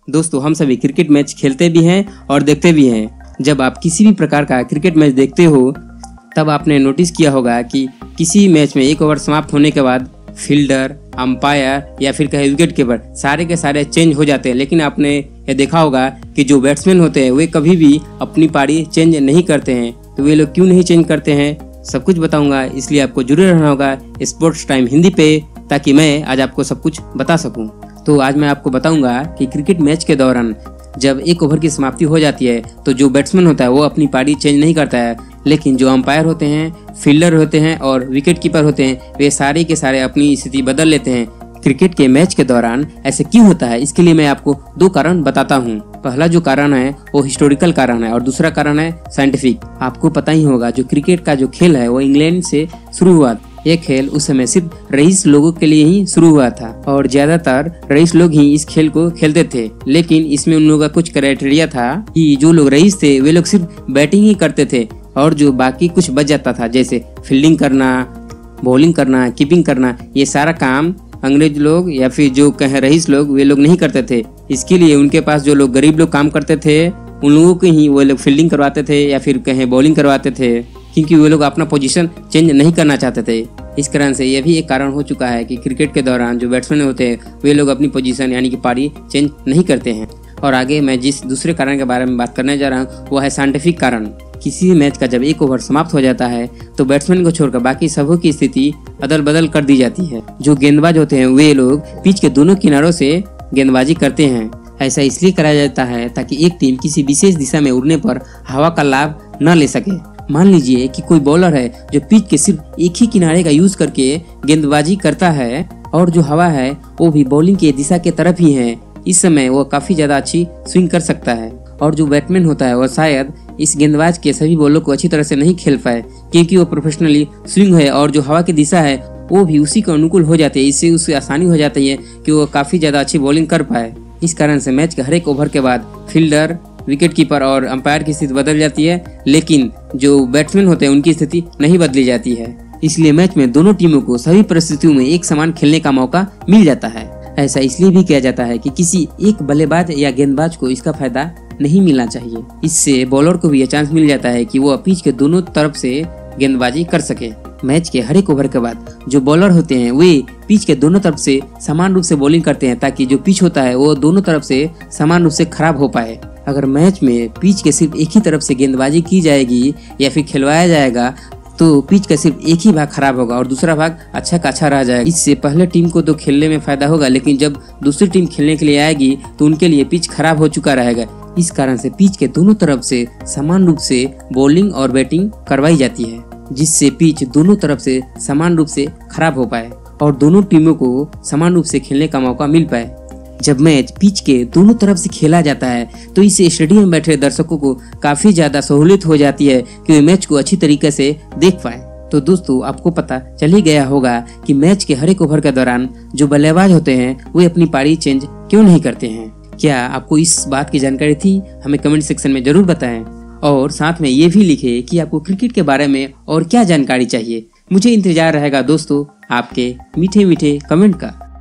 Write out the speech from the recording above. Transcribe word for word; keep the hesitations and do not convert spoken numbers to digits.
दोस्तों हम सभी क्रिकेट मैच खेलते भी हैं और देखते भी हैं। जब आप किसी भी प्रकार का क्रिकेट मैच देखते हो तब आपने नोटिस किया होगा कि किसी मैच में एक ओवर समाप्त होने के बाद फील्डर, अंपायर या फिर कहे विकेट कीपर सारे के सारे चेंज हो जाते हैं। लेकिन आपने ये देखा होगा कि जो बैट्समैन होते हैं वे कभी भी अपनी पारी चेंज नहीं करते हैं। तो वे लोग क्यों नहीं चेंज करते हैं सब कुछ बताऊंगा, इसलिए आपको जरूर रहना होगा स्पोर्ट्स टाइम हिंदी पे, ताकि मैं आज आपको सब कुछ बता सकूं। तो आज मैं आपको बताऊंगा कि क्रिकेट मैच के दौरान जब एक ओवर की समाप्ति हो जाती है तो जो बैट्समैन होता है वो अपनी पारी चेंज नहीं करता है, लेकिन जो अंपायर होते हैं, फील्डर होते हैं और विकेट कीपर होते हैं वे सारे के सारे अपनी स्थिति बदल लेते हैं। क्रिकेट के मैच के दौरान ऐसे क्यों होता है, इसके लिए मैं आपको दो कारण बताता हूँ। पहला जो कारण है वो हिस्टोरिकल कारण है और दूसरा कारण है साइंटिफिक। आपको पता ही होगा जो क्रिकेट का जो खेल है वो इंग्लैंड से शुरू हुआ। ये खेल उस समय सिर्फ रईस लोगों के लिए ही शुरू हुआ था और ज्यादातर रईस लोग ही इस खेल को खेलते थे। लेकिन इसमें उन लोगों का कुछ क्राइटेरिया था कि जो लोग रईस थे वे लोग सिर्फ बैटिंग ही करते थे और जो बाकी कुछ बच जाता था जैसे फील्डिंग करना, बॉलिंग करना, कीपिंग करना, ये सारा काम अंग्रेज लोग या फिर जो कहे रईस लोग वे लोग नहीं करते थे। इसके लिए उनके पास जो लोग गरीब लोग काम करते थे उन लोगों को ही वो लोग फील्डिंग करवाते थे या फिर कहे बॉलिंग करवाते थे, क्योंकि वे लोग अपना पोजीशन चेंज नहीं करना चाहते थे। इस कारण से यह भी एक कारण हो चुका है कि क्रिकेट के दौरान जो बैट्समैन होते हैं वे लोग अपनी पोजीशन यानी कि पारी चेंज नहीं करते हैं। और आगे मैं जिस दूसरे कारण के बारे में बात करने जा रहा हूँ वो है साइंटिफिक कारण। किसी भी मैच का जब एक ओवर समाप्त हो जाता है तो बैट्समैन को छोड़कर बाकी सबों की स्थिति अदल बदल कर दी जाती है। जो गेंदबाज होते हैं वे लोग पिच के दोनों किनारों से गेंदबाजी करते हैं। ऐसा इसलिए कराया जाता है ताकि एक टीम किसी विशेष दिशा में उड़ने पर हवा का लाभ न ले सके। मान लीजिए कि कोई बॉलर है जो पिच के सिर्फ एक ही किनारे का यूज करके गेंदबाजी करता है और जो हवा है वो भी बॉलिंग की दिशा के तरफ ही है। इस समय वो काफी ज्यादा अच्छी स्विंग कर सकता है और जो बैट्समैन होता है वो शायद इस गेंदबाज के सभी बॉलों को अच्छी तरह से नहीं खेल पाए, क्योंकि वो प्रोफेशनली स्विंग है और जो हवा की दिशा है वो भी उसी को अनुकूल हो जाती है। इससे उसे आसानी हो जाती है कि वो काफी ज्यादा अच्छी बॉलिंग कर पाए। इस कारण से मैच के हर एक ओवर के बाद फील्डर, विकेट कीपर और अंपायर की स्थिति बदल जाती है, लेकिन जो बैट्समैन होते हैं उनकी स्थिति नहीं बदली जाती है। इसलिए मैच में दोनों टीमों को सभी परिस्थितियों में एक समान खेलने का मौका मिल जाता है। ऐसा इसलिए भी किया जाता है कि किसी एक बल्लेबाज या गेंदबाज को इसका फायदा नहीं मिलना चाहिए। इससे बॉलर को भी यह चांस मिल जाता है कि वो पिच के दोनों तरफ से गेंदबाजी कर सके। मैच के हर एक ओवर के बाद जो बॉलर होते हैं वे पिच के दोनों तरफ से समान रूप से बॉलिंग करते हैं ताकि जो पिच होता है वो दोनों तरफ से समान रूप से खराब हो पाए। अगर मैच में पिच के सिर्फ एक ही तरफ से गेंदबाजी की जाएगी या फिर खिलवाया जाएगा तो पिच का सिर्फ एक ही भाग खराब होगा और दूसरा भाग अच्छा का अच्छा रह जाएगा। इससे पहले टीम को तो खेलने में फायदा होगा, लेकिन जब दूसरी टीम खेलने के लिए आएगी तो उनके लिए पिच खराब हो चुका रहेगा। इस कारण से पिच के दोनों तरफ से समान रूप से बॉलिंग और बैटिंग करवाई जाती है, जिससे पिच दोनों तरफ से समान रूप से खराब हो पाए और दोनों टीमों को समान रूप से खेलने का मौका मिल पाए। जब मैच पिच के दोनों तरफ से खेला जाता है तो इससे स्टेडियम में बैठे दर्शकों को काफी ज्यादा सहूलियत हो जाती है कि वे मैच को अच्छी तरीके से देख पाए। तो दोस्तों आपको पता चल ही गया होगा कि मैच के हर एक ओवर के दौरान जो बल्लेबाज होते हैं वे अपनी पारी चेंज क्यों नहीं करते हैं। क्या आपको इस बात की जानकारी थी? हमें कमेंट सेक्शन में जरूर बताएं और साथ में ये भी लिखे कि आपको क्रिकेट के बारे में और क्या जानकारी चाहिए। मुझे इंतजार रहेगा दोस्तों आपके मीठे मीठे कमेंट का।